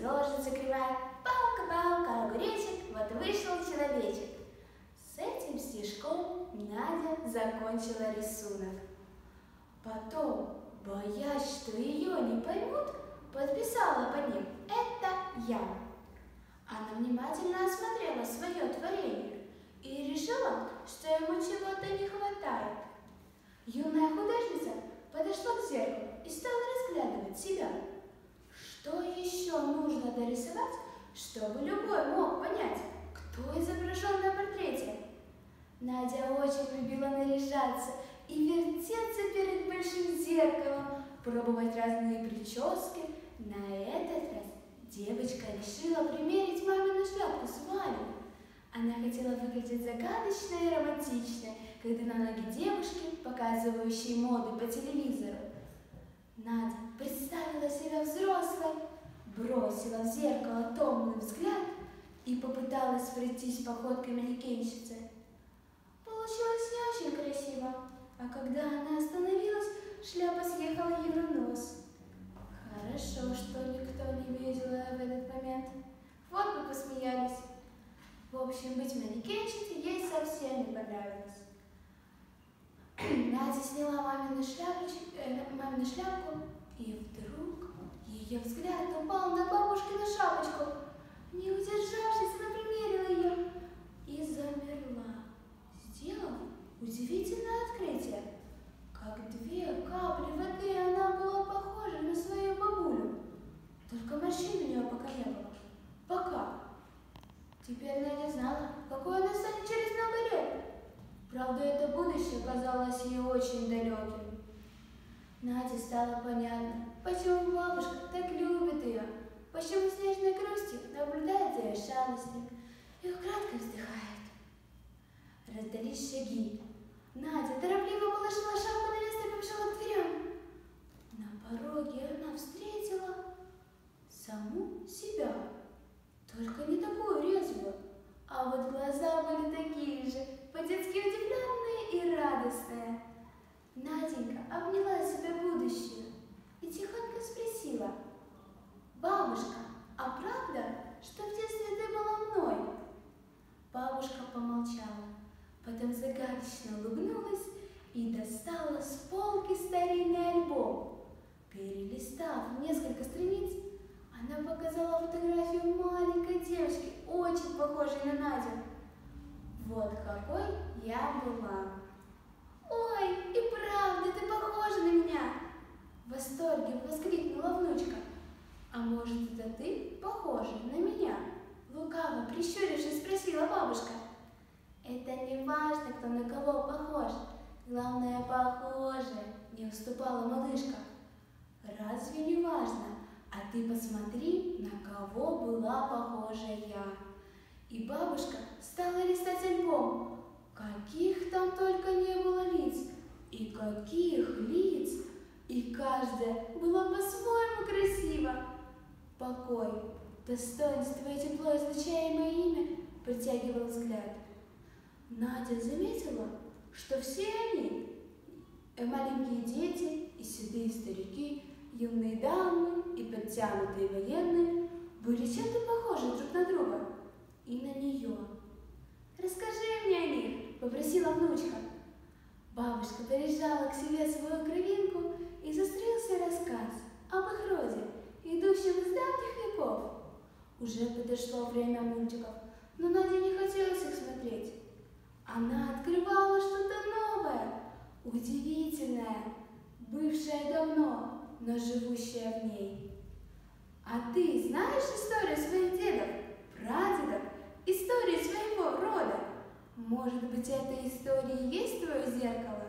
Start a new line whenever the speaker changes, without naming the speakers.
рожица кривая, палка-палка, огуречек, вот вышел человечек. С этим стишком Надя закончила рисунок. Потом, боясь, что ее не поймут, подписала под ним «Это я». Она внимательно осмотрела свое творение и решила, что ему чего-то не хватает. Юная художница подошла к зеркалу и стала разглядывать себя. Что еще нужно дорисовать, чтобы любой мог понять, кто изображен на портрете? Надя очень любила наряжаться и вертеться перед большим зеркалом, пробовать разные прически. На этот раз девочка решила примерить мамину шляпку с вуалью. Она хотела выглядеть загадочной и романтичной, когда на ноги девушки, показывающей моды по телевизору. Надя представила себя взрослой, бросила в зеркало томный взгляд и попыталась пройтись походкой манекенщицы. Получилось не очень красиво, а когда она остановилась, шляпа съехала ей в нос. Хорошо, что никто не видел в этот момент. Вот мы посмеялись. В общем, быть манекенщицей ей совсем не понравилось. Надя сняла мамину шляпку, и вдруг ее взгляд упал на бабушкину шапочку. Не удержавшись, она примерила ее и замерла, сделав удивительное открытие. Как две капли воды она была похожа на свою бабулю. Только морщин у нее пока не было. Пока. Теперь Надя знала, какой она станет через много лет. Правда, это будущее казалось ей очень далеким. Наде стало понятно, почему бабушка так любит ее, почему с нежной грустью наблюдает за ее шалостью и украдкой вздыхает. Раздались шаги. Надя торопливо положила шапку на место и побежала к дверям. На пороге она встретила саму себя, только не такую резвую, а вот глаза были такие же, по-детски удивленные и радостные. Наденька обняла себя будущее и тихонько спросила: «Бабушка, а правда, что в детстве ты была мной?» Бабушка помолчала, потом загадочно улыбнулась и достала с полки старинный альбом. Перелистав несколько страниц, она показала фотографию маленькой девочки, очень похожей на Надю. «Вот какой я была!» «Ой, и правда, ты похожа на меня!» В восторге воскликнула внучка. «А может, это ты похожа на меня?» Лукаво прищурившись спросила бабушка. «Это не важно, кто на кого похож. Главное, похоже», — не уступала малышка. «Разве не важно? А ты посмотри, на кого была похожа я». И бабушка стала листать альбом. Каких там только не было лиц, и каких лиц, и каждая была по-своему красива. Покой, достоинство и тепло, излучаемое имя, притягивал взгляд. Надя заметила, что все они, маленькие дети и седые старики, юные дамы и подтянутые военные, были чем-то похожи друг на друга и на нее. «Расскажи мне о них», — попросила внучка. Бабушка прижала к себе свою кровинку, и застроился рассказ об их роде, идущем из давних веков. Уже подошло время мультиков, но Наде не хотелось их смотреть. Она открывала что-то новое, удивительное, бывшее давно, но живущее в ней. «А ты знаешь историю своих дедов, прадедов, историю своего рода? Может быть, эта история и есть твое зеркало?»